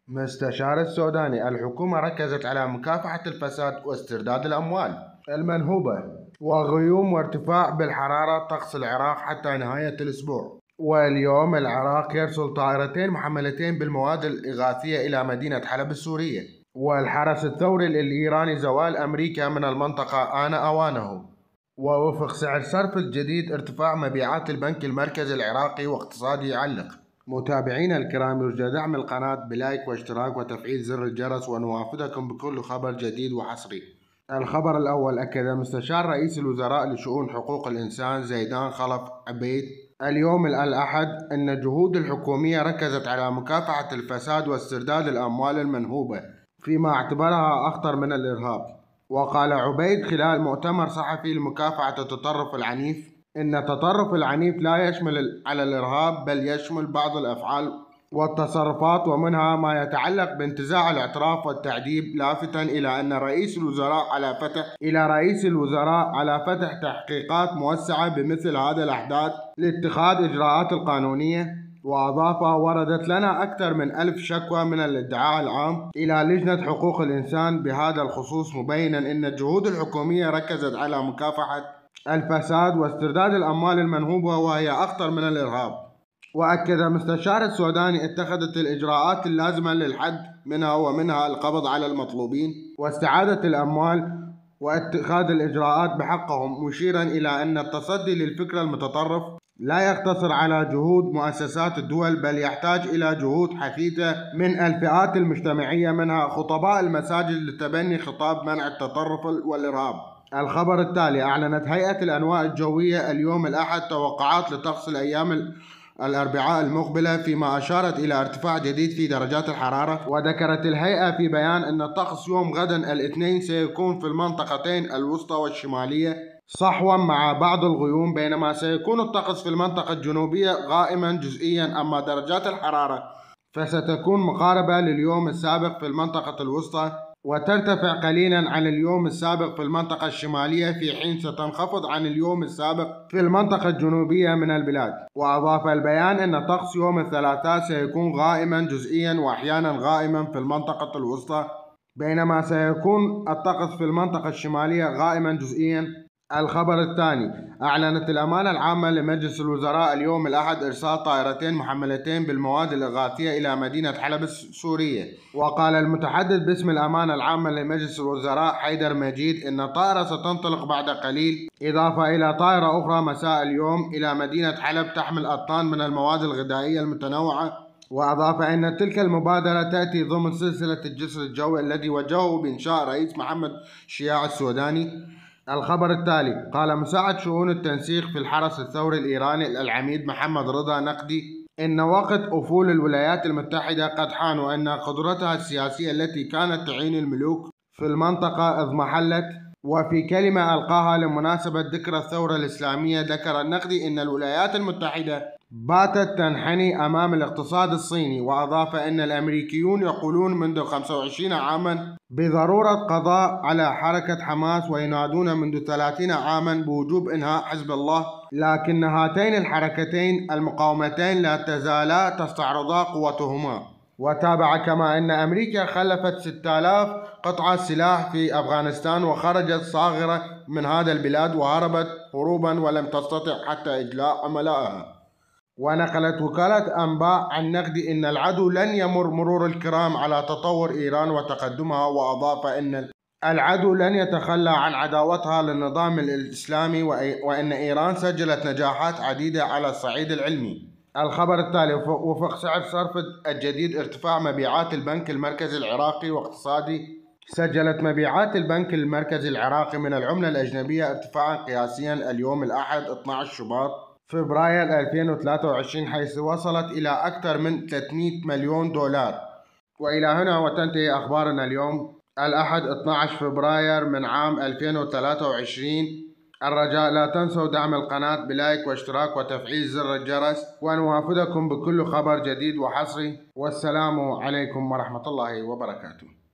مستشار السوداني: الحكومة ركزت على مكافحة الفساد واسترداد الأموال المنهوبة وغيوم وارتفاع بالحرارة طقس العراق حتى نهاية الأسبوع. واليوم العراق يرسل طائرتين محملتين بالمواد الإغاثية إلى مدينة حلب السورية. والحرس الثوري الإيراني: زوال أمريكا من المنطقة آن أوانه. ووفق سعر صرف الجديد ارتفاع مبيعات البنك المركزي العراقي واقتصادي يعلق. متابعينا الكرام، يرجى دعم القناة بلايك واشتراك وتفعيل زر الجرس، ونوافدكم بكل خبر جديد وحصري. الخبر الأول: أكد مستشار رئيس الوزراء لشؤون حقوق الإنسان زيدان خلف عبيد اليوم الأحد أن الجهود الحكومية ركزت على مكافحة الفساد واسترداد الأموال المنهوبة فيما اعتبرها أخطر من الإرهاب. وقال عبيد خلال مؤتمر صحفي لمكافحة التطرف العنيف إن التطرف العنيف لا يشمل على الإرهاب، بل يشمل بعض الأفعال والتصرفات ومنها ما يتعلق بانتزاع الاعتراف والتعذيب، لافتا إلى أن رئيس الوزراء على فتح تحقيقات موسعة بمثل هذه الأحداث لاتخاذ إجراءات القانونية. وأضاف: وردت لنا أكثر من 1000 شكوى من الادعاء العام إلى لجنة حقوق الإنسان بهذا الخصوص، مبينا أن الجهود الحكومية ركزت على مكافحة الفساد واسترداد الأموال المنهوبة وهي أخطر من الإرهاب. وأكد مستشار السوداني اتخذت الإجراءات اللازمة للحد منها، ومنها القبض على المطلوبين واستعادة الأموال واتخاذ الإجراءات بحقهم، مشيرا إلى أن التصدي للفكر المتطرف لا يقتصر على جهود مؤسسات الدول، بل يحتاج إلى جهود حثيثة من الفئات المجتمعية منها خطباء المساجد لتبني خطاب منع التطرف والإرهاب. الخبر التالي: أعلنت هيئة الأنواع الجوية اليوم الأحد توقعات لطقس الأيام الأربعاء المقبلة، فيما أشارت إلى ارتفاع جديد في درجات الحرارة. وذكرت الهيئة في بيان أن الطقس يوم غدا الاثنين سيكون في المنطقتين الوسطى والشمالية صحوا مع بعض الغيوم، بينما سيكون الطقس في المنطقة الجنوبية غائما جزئيا. أما درجات الحرارة فستكون مقاربة لليوم السابق في المنطقة الوسطى، وترتفع قليلا عن اليوم السابق في المنطقة الشمالية، في حين ستنخفض عن اليوم السابق في المنطقة الجنوبية من البلاد. وأضاف البيان أن طقس يوم الثلاثاء سيكون غائما جزئيا وأحيانا غائما في المنطقة الوسطى، بينما سيكون الطقس في المنطقة الشمالية غائما جزئيا. الخبر الثاني: أعلنت الأمانة العامة لمجلس الوزراء اليوم الأحد إرسال طائرتين محملتين بالمواد الإغاثية إلى مدينة حلب السورية. وقال المتحدث باسم الأمانة العامة لمجلس الوزراء حيدر مجيد إن الطائرة ستنطلق بعد قليل، إضافة إلى طائرة أخرى مساء اليوم إلى مدينة حلب تحمل أطنان من المواد الغذائية المتنوعة. وأضاف أن تلك المبادرة تأتي ضمن سلسلة الجسر الجوي الذي وجهه بإنشاء رئيس محمد شياع السوداني. الخبر التالي: قال مساعد شؤون التنسيق في الحرس الثوري الإيراني العميد محمد رضا نقدي إن وقت أفول الولايات المتحدة قد حان، وأن قدرتها السياسية التي كانت تعين الملوك في المنطقة اضمحلت. وفي كلمة ألقاها لمناسبة ذكرى الثورة الإسلامية، ذكر النقدي أن الولايات المتحدة باتت تنحني أمام الاقتصاد الصيني. وأضاف أن الأمريكيون يقولون منذ 25 عاما بضرورة قضاء على حركة حماس، وينادون منذ 30 عاما بوجوب إنهاء حزب الله، لكن هاتين الحركتين المقاومتين لا تزالا تستعرضا قوتهما. وتابع كما أن أمريكا خلفت 6000 قطعة سلاح في أفغانستان وخرجت صاغرة من هذا البلاد وهربت هروبا ولم تستطع حتى إجلاء عملائها. ونقلت وكالة أنباء عن نقدي أن العدو لن يمر مرور الكرام على تطور إيران وتقدمها. وأضاف أن العدو لن يتخلى عن عداوتها للنظام الإسلامي، وأن إيران سجلت نجاحات عديدة على الصعيد العلمي. الخبر التالي: وفق سعر صرف الجديد ارتفاع مبيعات البنك المركزي العراقي واقتصادي. سجلت مبيعات البنك المركزي العراقي من العملة الأجنبية ارتفاعا قياسيا اليوم الأحد 12 شباط فبراير 2023، حيث وصلت إلى أكثر من 300 مليون دولار. وإلى هنا وتنتهي أخبارنا اليوم الأحد 12 فبراير من عام 2023. الرجاء لا تنسوا دعم القناة بلايك واشتراك وتفعيل زر الجرس، ونوافدكم بكل خبر جديد وحصري. والسلام عليكم ورحمة الله وبركاته.